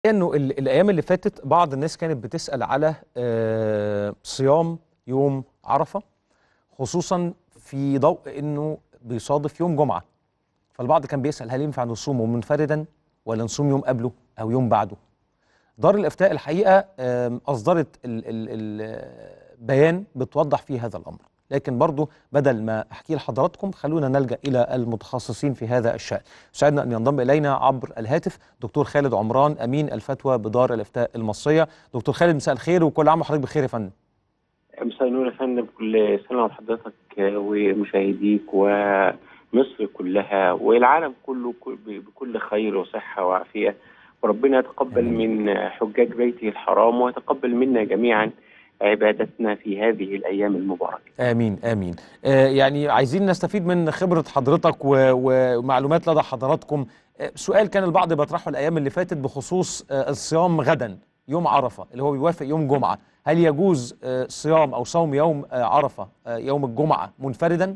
انه الايام اللي فاتت بعض الناس كانت بتسأل على صيام يوم عرفة، خصوصا في ضوء انه بيصادف يوم جمعة. فالبعض كان بيسأل هل ينفع نصومه منفردا ولا نصوم يوم قبله او يوم بعده. دار الافتاء الحقيقة اصدرت بيان بتوضح فيه هذا الامر، لكن برضو بدل ما احكي لحضراتكم خلونا نلجأ الى المتخصصين في هذا الشأن. يسعدنا ان ينضم الينا عبر الهاتف دكتور خالد عمران امين الفتوى بدار الافتاء المصرية. دكتور خالد، مساء الخير وكل عام وحضرتك بخير يا فندم. مساء النور يا فندم، كل سنة وحضرتك ومشاهديك ومصر كلها والعالم كله بكل خير وصحة وعافية، وربنا يتقبل من حجاج بيته الحرام ويتقبل منا جميعا عبادتنا في هذه الأيام المباركة. آمين آمين. يعني عايزين نستفيد من خبرة حضرتك ومعلومات لدى حضراتكم. سؤال كان البعض بيطرحه الأيام اللي فاتت بخصوص الصيام غدا يوم عرفة اللي هو بيوافق يوم جمعة، هل يجوز صيام أو صوم يوم عرفة يوم الجمعة منفردا؟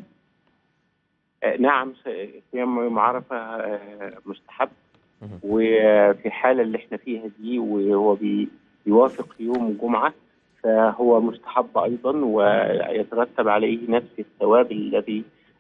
نعم، صيام يوم عرفة مستحب، وفي الحالة اللي احنا فيها دي وهو بيوافق يوم جمعة فهو مستحب أيضا، ويترتب عليه نفس الثواب الذي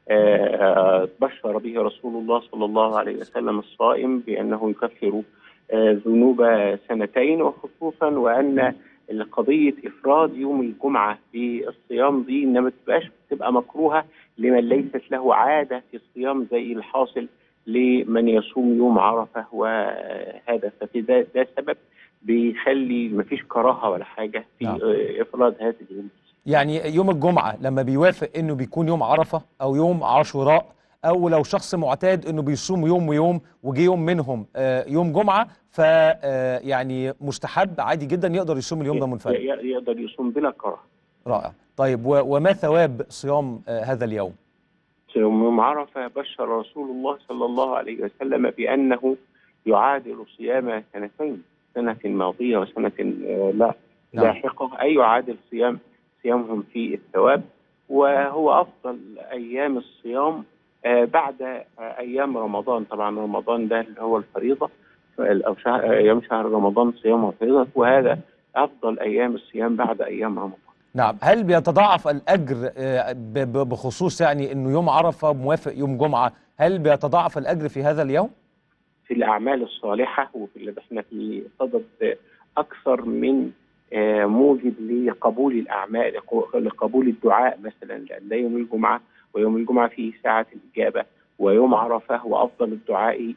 بشر به رسول الله صلى الله عليه وسلم الصائم بأنه يكفر ذنوب سنتين، وخصوصا وأن قضية إفراد يوم الجمعة بالصيام دي إنما تبقى مكروهة لمن ليست له عادة في الصيام زي الحاصل لمن يصوم يوم عرفة، وهذا ففي ده سبب بيخلي مفيش كراهة ولا حاجة في إفراد هذا اليوم. يعني يوم الجمعة لما بيوافق انه بيكون يوم عرفة او يوم عاشوراء، او لو شخص معتاد انه بيصوم يوم ويوم وجي يوم منهم يوم جمعة، ف يعني مستحب عادي جدا يقدر يصوم اليوم ده منفرد. يقدر يصوم بلا كراهة. رائع. طيب وما ثواب صيام هذا اليوم؟ يوم عرفة بشر رسول الله صلى الله عليه وسلم بأنه يعادل صيام سنتين، سنة ماضية وسنة لاحقة، أي يعادل صيامهم في الثواب، وهو أفضل أيام الصيام بعد أيام رمضان. طبعا رمضان ده اللي هو الفريضة، أو أيام شهر رمضان صيامه فريضة، وهذا أفضل أيام الصيام بعد أيام رمضان. نعم. هل بيتضاعف الأجر بخصوص يعني أنه يوم عرفة موافق يوم جمعة، هل بيتضاعف الأجر في هذا اليوم؟ في الأعمال الصالحة، وفي اللي احنا في صدد أكثر من موجب لقبول الأعمال، لقبول الدعاء مثلا، لأن ده يوم الجمعة، ويوم الجمعة فيه ساعة الإجابة، ويوم عرفة هو أفضل الدعاء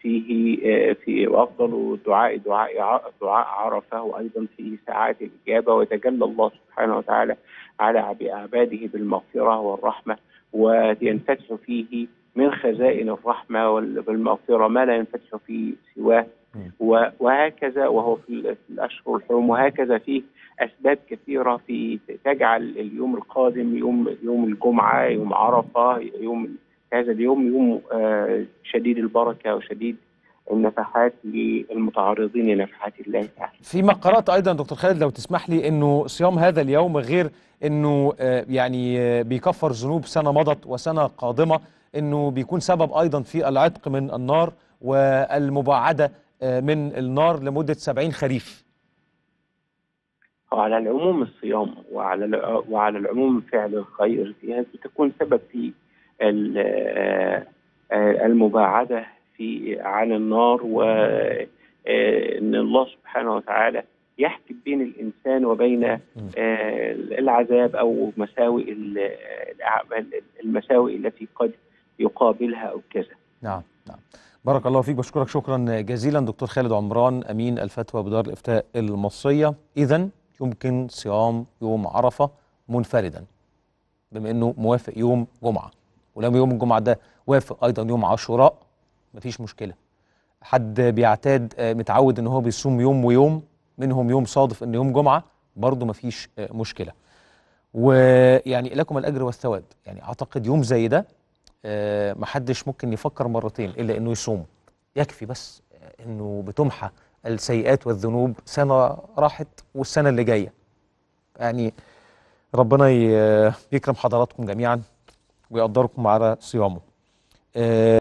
فيه وأفضل الدعاء دعاء عرفة، وأيضا فيه ساعات الإجابة، ويتجلى الله سبحانه وتعالى على عباده بالمغفرة والرحمة، وينفتح فيه من خزائن الرحمة والمغفرة ما لا ينفتح فيه سواه، وهكذا وهو في الأشهر الحرم، وهكذا فيه أسباب كثيرة في تجعل اليوم القادم يوم الجمعة، يوم عرفة، هذا اليوم يوم شديد البركة وشديد النفحات للمتعرضين لنفحات الله تعالى. فيما قرأت أيضا دكتور خالد لو تسمح لي أنه صيام هذا اليوم غير أنه يعني بيكفر ذنوب سنة مضت وسنة قادمة، أنه بيكون سبب أيضا في العتق من النار والمباعدة من النار لمدة 70 خريف. وعلى العموم الصيام وعلى العموم فعل الخير فيها بتكون سبب في المباعدة عن النار، وأن الله سبحانه وتعالى يحكم بين الإنسان وبين العذاب أو المساوئ التي قد يقابلها أو كذا. نعم نعم. بارك الله فيك، بشكرك شكرا جزيلا دكتور خالد عمران أمين الفتوى بدار الإفتاء المصرية. إذن يمكن صيام يوم عرفة منفردا بما أنه موافق يوم جمعة، ولما يوم الجمعة ده وافق أيضا يوم عاشوراء مفيش مشكلة. حد بيعتاد متعود أنه هو بيصوم يوم ويوم منهم يوم صادف أنه يوم جمعة برضه مفيش مشكلة. ويعني لكم الأجر والثواب. يعني أعتقد يوم زي ده محدش ممكن يفكر مرتين إلا أنه يصوم، يكفي بس أنه بتمحى السيئات والذنوب سنة راحت والسنة اللي جاية. يعني ربنا يكرم حضراتكم جميعا ويقدركم على صيامه.